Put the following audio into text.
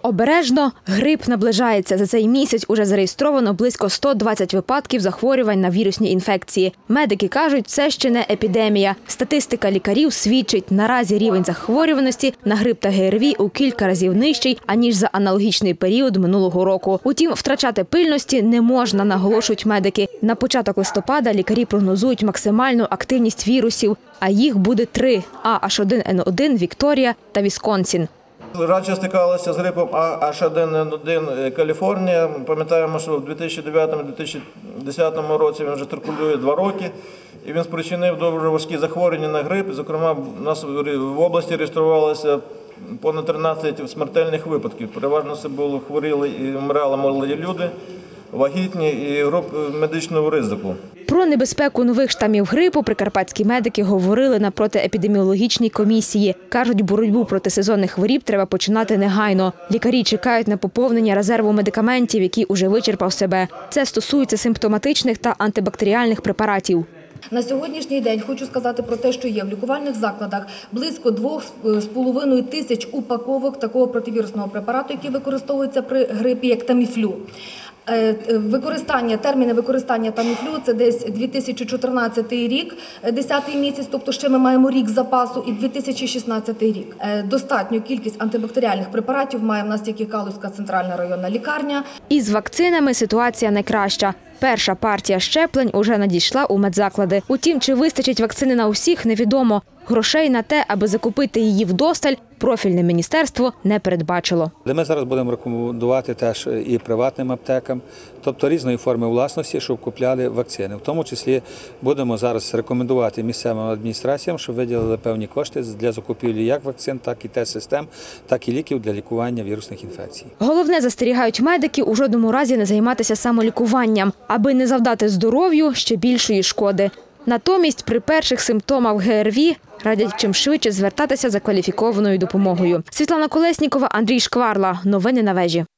Обережно, грип наближається. За цей місяць уже зареєстровано близько 120 випадків захворювань на вірусні інфекції. Медики кажуть, це ще не епідемія. Статистика лікарів свідчить, наразі рівень захворюваності на грип та ГРВІ у кілька разів нижчий, аніж за аналогічний період минулого року. Утім, втрачати пильності не можна, наголошують медики. На початок листопада лікарі прогнозують максимальну активність вірусів, а їх буде 3 – H1N1, Вікторія та Вісконсін. Радше стикалися з грипом H1N1 Каліфорнія. Пам'ятаємо, що в 2009-2010 році він вже циркулює 2 роки. І він спричинив дуже важкі захворювання на грип. Зокрема, у нас в області реєструвалося понад 13 смертельних випадків. Переважно це були хворіли і вмирали молоді люди, вагітні і групи медичного ризику. Про небезпеку нових штамів грипу прикарпатські медики говорили на протиепідеміологічній комісії. Кажуть, боротьбу проти сезонних хворіб треба починати негайно. Лікарі чекають на поповнення резерву медикаментів, який уже вичерпав себе. Це стосується симптоматичних та антибактеріальних препаратів. На сьогоднішній день хочу сказати про те, що є в лікувальних закладах близько 2,5 тисяч упаковок такого противірусного препарату, який використовується при грипі, як Таміфлю. Терміни використання Таміфлю – це десь 2014 рік, 10-й місяць, тобто ще ми маємо рік запасу, і 2016 рік. Достатню кількість антибактеріальних препаратів має в нас тільки Калузька центральна районна лікарня. Із вакцинами ситуація найкраща. Перша партія щеплень уже надійшла у медзаклади. Утім, чи вистачить вакцини на усіх, невідомо. Грошей на те, аби закупити її вдосталь, профільне міністерство не передбачило. Ми зараз будемо рекомендувати теж і приватним аптекам, тобто різної форми власності, щоб купляли вакцини. В тому числі будемо зараз рекомендувати місцевим адміністраціям, щоб виділили певні кошти для закупівлі як вакцин, так і тест-систем, так і ліків для лікування вірусних інфекцій. Головне, застерігають медики, у жодному разі не займатися самолікуванням, аби не завдати здоров'ю ще більшої шкоди. Натомість при перших симптомах ГРВІ радять чим швидше звертатися за кваліфікованою допомогою. Світлана Колеснікова, Андрій Шкварла. Новини на вежі.